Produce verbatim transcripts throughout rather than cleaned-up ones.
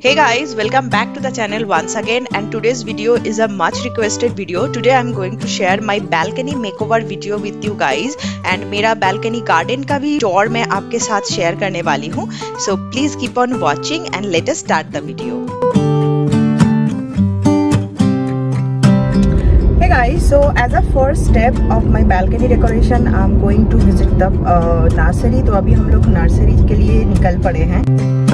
Hey guys, welcome back to the channel once again, and today's video is a much requested video. Today I'm going to share my balcony makeover video with you guys, and मेरा balcony garden का भी tour मैं आपके साथ share करने वाली हूँ. So please keep on watching and let us start the video. Hey guys, so as a first step of my balcony decoration, I'm going to visit the uh, nursery. तो अभी हम लोग nursery के लिए निकल पड़े हैं.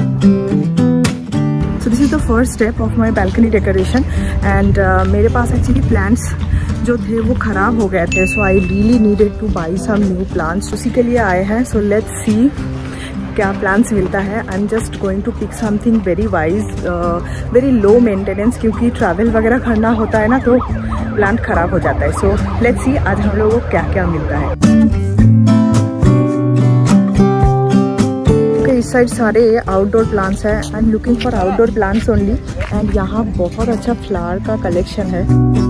So this is the first step of my balcony decoration, and uh, मेरे पास actually plants जो थे वो ख़राब हो गए थे, so I really needed to buy some new plants. उसी के लिए आए हैं. So let's see क्या plants मिलता है. I'm just going to pick something very wise, uh, very low maintenance, क्योंकि travel वगैरह करना होता है ना तो plant ख़राब हो जाता है. So let's see आज हम लोगों को क्या क्या मिलता है. इस साइड सारे आउटडोर प्लांट्स है. I am looking for outdoor plants only, and यहाँ बहुत अच्छा फ्लावर का कलेक्शन है.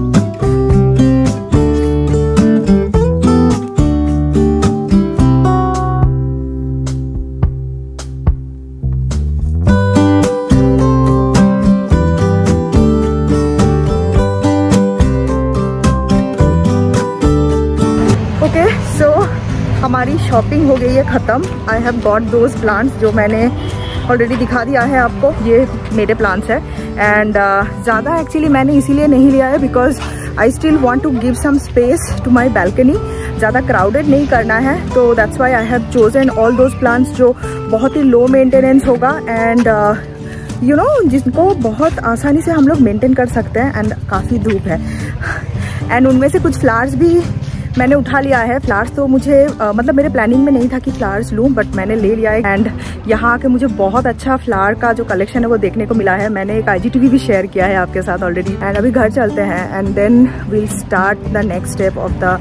ओके सो हमारी शॉपिंग हो गई है ख़त्म. I have got those plants जो मैंने ऑलरेडी दिखा दिया है आपको. ये मेरे प्लांट्स है, एंड uh, ज़्यादा एक्चुअली मैंने इसीलिए नहीं लिया है because I still want to give some space to my balcony. ज़्यादा क्राउडेड नहीं करना है, तो that's why I have chosen all those plants जो बहुत ही लो मेंटेनेंस होगा, एंड यू नो जिनको बहुत आसानी से हम लोग मेंटेन कर सकते हैं. एंड काफ़ी धूप है, एंड उनमें से कुछ फ्लावर्स भी मैंने उठा लिया है. फ्लावर्स तो मुझे आ, मतलब मेरे प्लानिंग में नहीं था कि फ्लावर्स लूँ, बट मैंने ले लिया है. एंड यहाँ आके मुझे बहुत अच्छा फ्लावर का जो कलेक्शन है वो देखने को मिला है. मैंने एक आईजीटीवी भी शेयर किया है आपके साथ ऑलरेडी. एंड अभी घर चलते हैं, and then we'll start the next step of the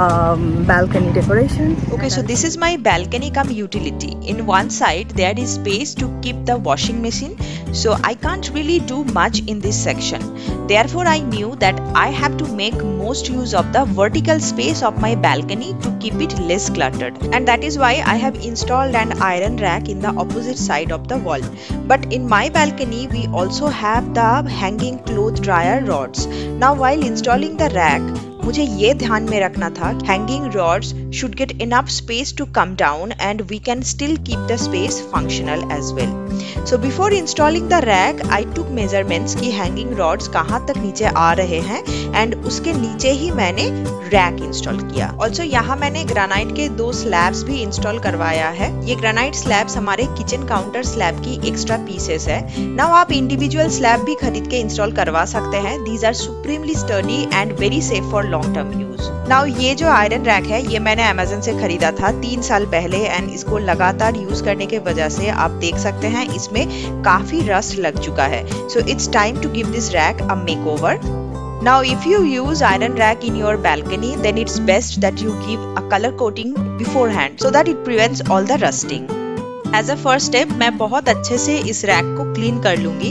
balcony decoration. Okay, so this is my balcony cum utility. In one side there is space to keep the washing machine, so I can't really do much in this section. Therefore I knew that I have to make most use of the vertical space of my balcony to keep it less cluttered, and that is why I have installed an iron rack in the opposite side of the wall. But in my balcony we also have the hanging cloth dryer rods. Now while installing the rack, मुझे ये ध्यान में रखना था hanging rods should get enough space to come down, and we can still keep the space functional as well. So before installing the rack, I took measurements कि hanging rods कहाँ तक नीचे आ रहे हैं, and उसके नीचे ही मैंने rack install किया. Also यहाँ मैंने ग्रेनाइट के दो slabs भी install करवाया है. ये ग्रेनाइट slabs हमारे किचन काउंटर slab की extra pieces है. Now आप individual slab भी खरीद के install करवा सकते हैं. These are supremely sturdy and very safe for long term use. Now ये जो आयरन रैक है ये मैंने Amazon से खरीदा था तीन साल पहले, एंड इसको लगातार यूज करने के वजह से आप देख सकते हैं इसमें काफी रस्ट लग चुका है. So it's time to give this rack a makeover. Now if you use iron rack in your balcony, then it's best that you give a color coating beforehand so that it prevents all the rusting. As a first step, मैं बहुत अच्छे से इस rack को clean कर लूंगी.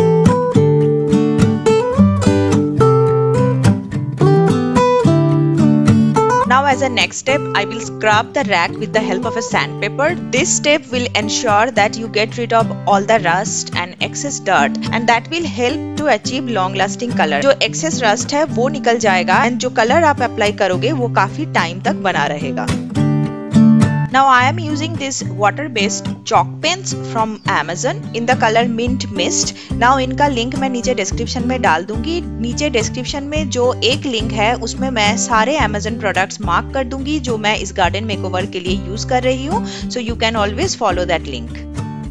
Now as a next step, I will scrub the rack with the help of a sandpaper. This step will ensure that you get rid of all the rust and excess dirt, and that will help to achieve long lasting color. जो excess rust है वो निकल जाएगा, and जो color आप apply करोगे वो काफी time तक बना रहेगा. Now I am using this water based chalk pens from Amazon in the color mint mist. Now इनका लिंक मैं नीचे डिस्क्रिप्शन में डाल दूंगी. नीचे डिस्क्रिप्शन में जो एक लिंक है उसमें मैं सारे Amazon प्रोडक्ट्स मार्क कर दूंगी जो मैं इस गार्डन मेकओवर के लिए यूज कर रही हूँ. So you can always follow that link.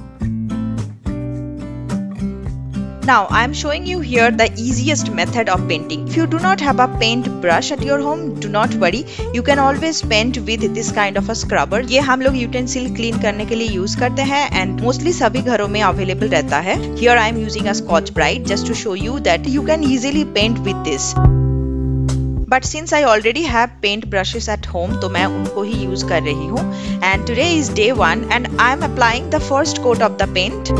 Now I am showing you here the easiest method of painting. If you do not have a paint brush at your home, do not worry. You can always paint with this kind of a scrubber. ये हम लोग utensil clean करने के लिए use करते हैं, and mostly सभी घरों में अवेलेबल रहता है. Here I am using a Scotch Brite just to show you that you can easily paint with this. But since I already have paint brushes at home, तो मैं उनको ही यूज कर रही हूँ. And today is day one, and I am applying the first coat of the paint.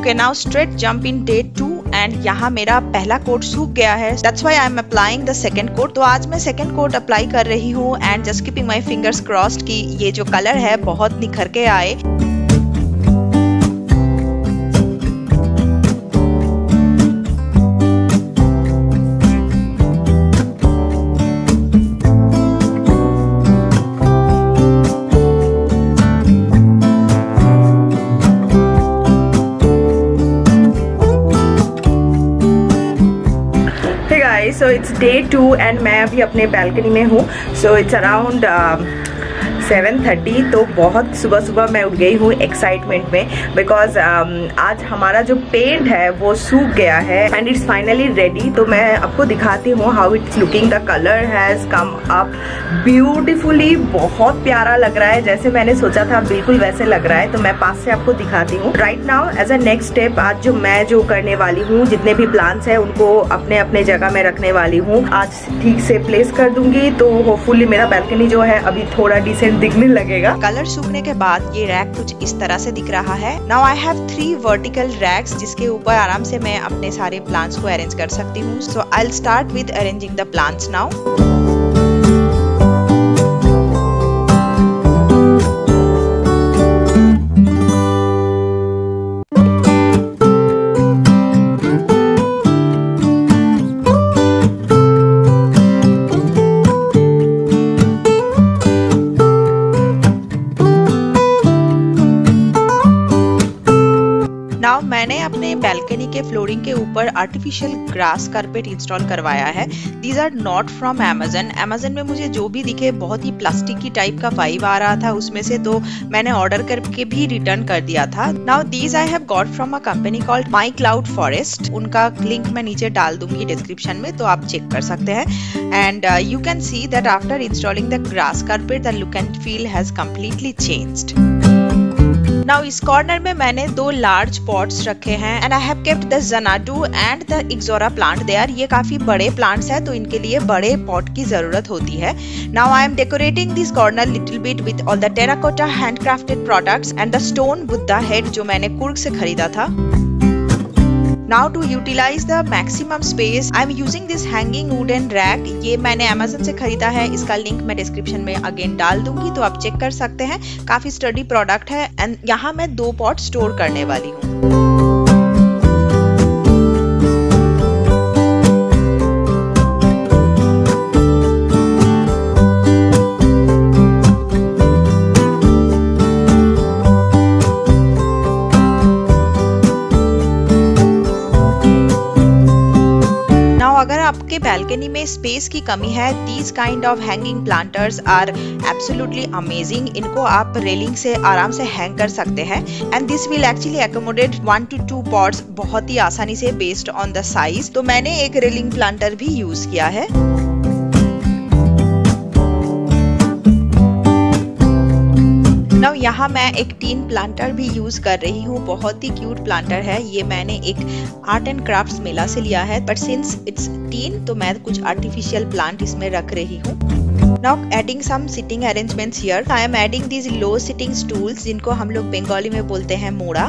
Okay, now straight jump in day two and यहाँ मेरा पहला coat सूख गया है, that's why I am applying the second coat. तो आज मैं second coat apply कर रही हूँ and just keeping my fingers crossed कि ये जो कलर है बहुत निखर के आए। So it's day two and मैं अभी अपने बैल्कनी में हूँ। So it's around seven thirty. तो बहुत सुबह सुबह मैं उठ गई हूँ एक्साइटमेंट में, बिकॉज um, आज हमारा जो पेंट है वो सूख गया है एंड इट्स फाइनली रेडी। तो मैं आपको दिखाती हूँ how it's looking. The colour has come up beautifully, बहुत प्यारा लग रहा है, जैसे मैंने सोचा था बिल्कुल वैसे लग रहा है। तो मैं पास से आपको दिखाती हूँ। Right now as a next step आज जो मैं जो करने वाली हूँ, जितने भी प्लांट्स हैं उनको अपने अपने जगह में रखने वाली हूँ। आज ठीक से प्लेस कर दूंगी तो होपफुली मेरा बैल्कनी जो है अभी थोड़ा डिसेंट दिखने लगेगा। कलर सूखने के बाद ये रैक कुछ इस तरह से दिख रहा है। Now I have three vertical racks जिसके ऊपर आराम से मैं अपने सारे प्लांट्स को अरेंज कर सकती हूँ। So I will start with arranging the plants now. Now मैंने अपने बैल्कनी के फ्लोरिंग के ऊपर आर्टिफिशियल ग्रास कारपेट इंस्टॉल करवाया है। These are not from Amazon. Amazon में मुझे जो भी दिखे बहुत ही प्लास्टिक की टाइप का वाइब आ रहा था उसमें से, तो मैंने ऑर्डर करके भी रिटर्न कर दिया था। Now these I have got from a company called My Cloud Forest. उनका लिंक मैं नीचे डाल दूंगी डिस्क्रिप्शन में, तो आप चेक कर सकते हैं। And you can see that after installing the grass carpet the look and feel has completely changed. Now इस कॉर्नर में मैंने दो लार्ज पॉट्स रखे हैं and I have kept the Xanadu and the ixora plant there. ये काफी बड़े plants हैं तो इनके लिए बड़े पॉट की जरूरत होती है। Now I am decorating this corner little bit with all the terracotta handcrafted products and the stone Buddha head जो मैंने कुर्ग से खरीदा था। Now to utilize the maximum space, I am using this hanging wooden rack. ये मैंने Amazon से खरीदा है, इसका लिंक मैं डिस्क्रिप्शन में अगेन डाल दूंगी तो आप चेक कर सकते हैं। काफी स्टडी प्रोडक्ट है एंड यहाँ मैं दो पॉट स्टोर करने वाली हूँ। अगर आपके बैल्कनी में स्पेस की कमी है, these kind of hanging planters are absolutely amazing. इनको आप रेलिंग से आराम से हैंग कर सकते हैं and this will actually accommodate one to two pots बहुत ही आसानी से बेस्ड ऑन द साइज। तो मैंने एक रेलिंग प्लांटर भी यूज किया है। नाउ यहाँ मैं एक टीन प्लांटर भी यूज कर रही हूँ, बहुत ही क्यूट प्लांटर है। ये मैंने एक आर्ट एंड क्राफ्ट्स मेला से लिया है, बट सिंस इट्स टीन तो मैं कुछ आर्टिफिशियल प्लांट इसमें रख रही हूँ। Now adding some sitting arrangements here. I am adding these low sitting stools जिनको हम लोग बंगाली में बोलते हैं मोड़ा।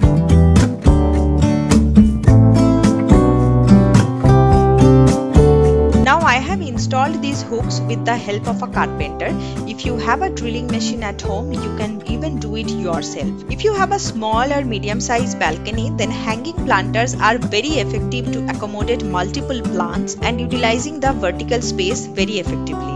Now I have installed these hooks with the help of a carpenter. If you have a drilling machine at home, you can even do it yourself. If you have a small or medium sized balcony, then hanging planters are very effective to accommodate multiple plants and utilizing the vertical space very effectively.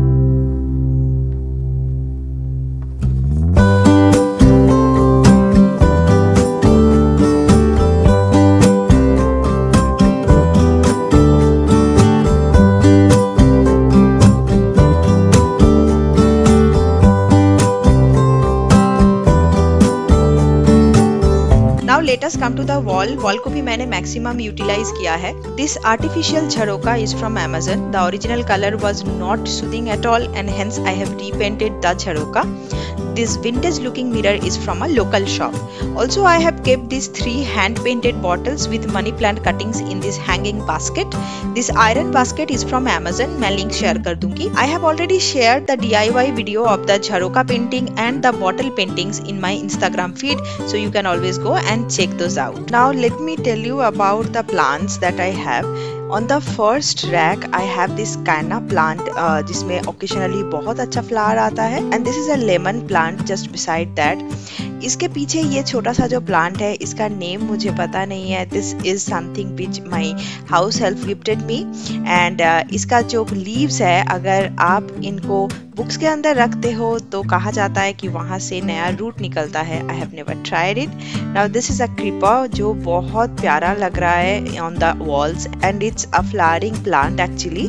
Let us come to the wall. Wall को भी मैंने maximum utilize किया है। This artificial झरोका is from Amazon. The original color was not soothing at all and hence I have repainted the झरोका. This vintage looking mirror is from a local shop. Also I have kept these three hand painted bottles with money plant cuttings in this hanging basket. This iron basket is from Amazon. मैं link share कर दूंगी. I have already shared the D I Y video of the Jharoka painting and the bottle paintings in my Instagram feed, so you can always go and check those out. Now let me tell you about the plants that I have. On the first rack I have this canna plant uh, जिसमें occasionally बहुत अच्छा flower आता है, and this is a lemon plant just beside that. इसके पीछे ये छोटा सा जो प्लांट है इसका नेम मुझे पता नहीं है. This is something which my house help gifted me, and इसका जो लीव्स है अगर आप इनको बुक्स के अंदर रखते हो तो कहा जाता है कि वहाँ से नया रूट निकलता है. I have never tried it. Now this is a creeper जो बहुत प्यारा लग रहा है on the walls, and it's a flowering plant actually.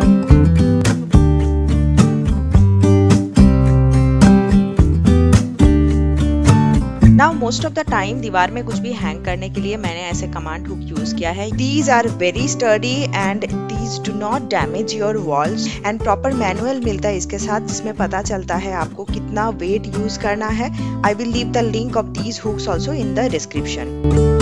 Now most of the time दीवार में कुछ भी हैंग करने के लिए मैंने ऐसे कमांड हुक यूज किया है. These are very sturdy and these do not damage your walls, and proper manual मिलता है इसके साथ जिसमें पता चलता है आपको कितना वेट यूज करना है. I will leave the link of these hooks also in the description.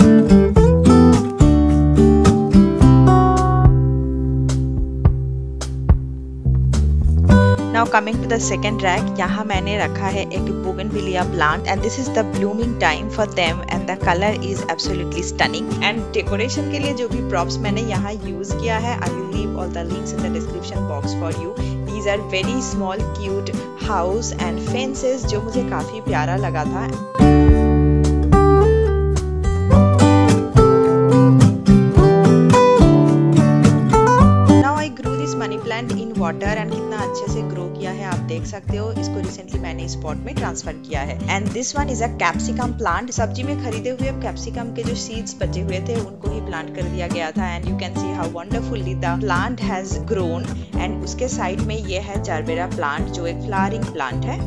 Now coming to the second rack, यहाँ मैंने रखा है एक bougainvillea plant, and this is the blooming time for them, and the color is absolutely stunning. And decoration के लिए जो भी props मैंने यहाँ use किया है, I will leave all the links in the description box for you. These are very small cute house and fences जो मुझे काफी प्यारा लगा था. वाटर एंड कितना अच्छे से ग्रो किया है आप देख सकते हो. इसको रिसेंटली मैंने इस पॉट में ट्रांसफर किया है. And this one is a capsicum plant. सब्जी में खरीदे हुए कैप्सिकम के जो सीड्स बचे हुए थे उनको ही प्लांट कर दिया गया था, and you can see how wonderfully the plant has grown. And उसके साइड में ये है जरबेरा प्लांट जो एक फ्लावरिंग प्लांट है.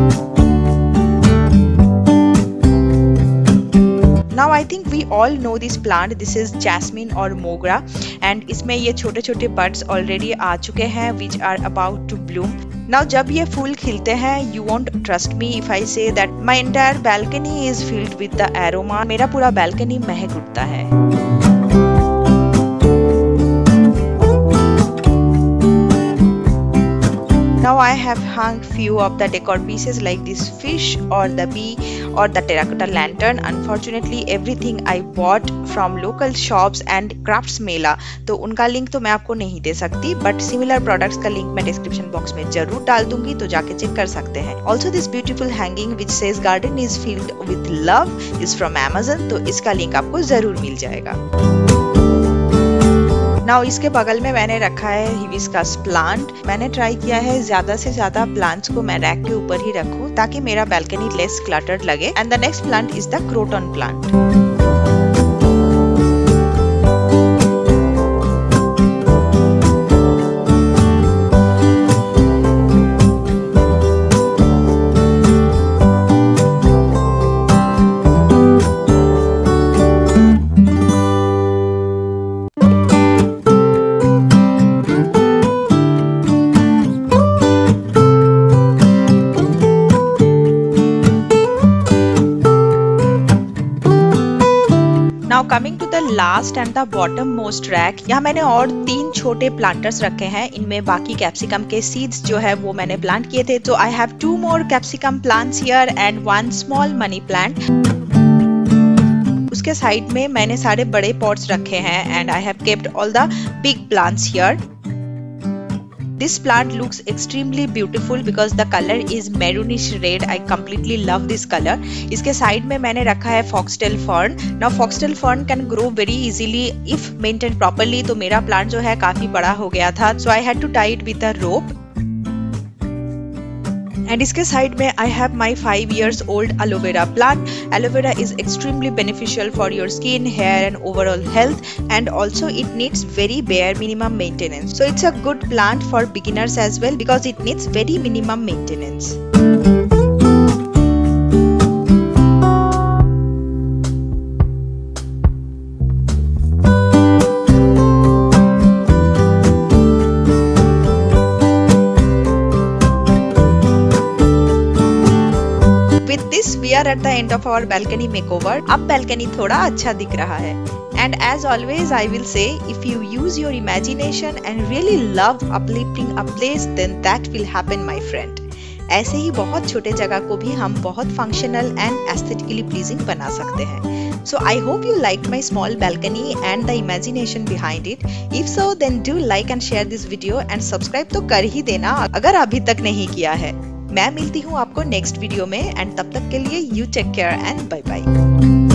Now I think we all know this plant. This is jasmine or mogra, and इसमें ये छोटे छोटे buds already आ चुके हैं which are about to bloom. Now जब ये फूल खिलते हैं you won't trust me if I say that my entire balcony is filled with the aroma. मेरा पूरा balcony महक उठता है. Now I have hung few of the decor pieces like this fish or the bee or the terracotta lantern. Unfortunately everything I bought from local shops and crafts mela, तो उनका link तो मैं आपको नहीं दे सकती, बट सिमिलर प्रोडक्ट्स का link मैं डिस्क्रिप्शन बॉक्स में जरूर डाल दूंगी, तो जाके चेक कर सकते हैं. Also this beautiful hanging which says garden is filled with love is from Amazon, तो इसका लिंक आपको जरूर मिल जाएगा. नाउ इसके बगल में मैंने रखा है हिबिस्कस प्लांट. मैंने ट्राई किया है ज्यादा से ज्यादा प्लांट्स को मैं रैक के ऊपर ही रखूं ताकि मेरा बैल्कनी लेस क्लटर्ड लगे. And the next plant is the croton plant. Now coming to the last and the bottom most rack, यहाँ मैंने और तीन छोटे प्लांटर्स रखे हैं. इनमें बाकी कैप्सिकम के सीड्स जो है वो मैंने प्लांट किए थे. तो I have two more capsicum plants here and one small money plant. उसके साइड में मैंने सारे बड़े पॉट्स रखे हैं, and I have kept all the big plants here. This plant looks extremely beautiful because the color is maroonish red. I completely love this color. इसके side में मैंने रखा है foxtail fern. Now foxtail fern can grow very easily if maintained properly. तो मेरा plant जो है काफी बड़ा हो गया था, so I had to tie it with a rope. And इसके साइड में I have my five years old aloe vera plant. Aloe vera is extremely beneficial for your skin, hair and overall health, and also it needs very bare minimum maintenance. So it's a good plant for beginners as well because it needs very minimum maintenance. with this we are at the end of our balcony makeover. अब balcony थोड़ा अच्छा दिख रहा है. And as always I will say, if you use your imagination and really love uplifting a place, then that will happen my friend. ऐसे ही बहुत छोटे जगह को भी हम बहुत फंक्शनल एंड एस्थेटिकली प्लीजिंग बना सकते हैं. So I hope you liked my small balcony and the imagination behind it. If so, then do like and share this video and subscribe तो कर ही देना अगर अभी तक नहीं किया है. मैं मिलती हूँ आपको नेक्स्ट वीडियो में, एंड तब तक के लिए you take care and bye bye.